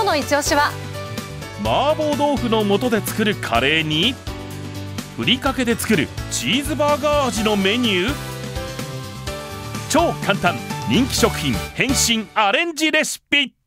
の一押しは麻婆豆腐の素で作るカレーにふりかけで作るチーズバーガー味のメニュー。超簡単人気食品変身アレンジレシピ。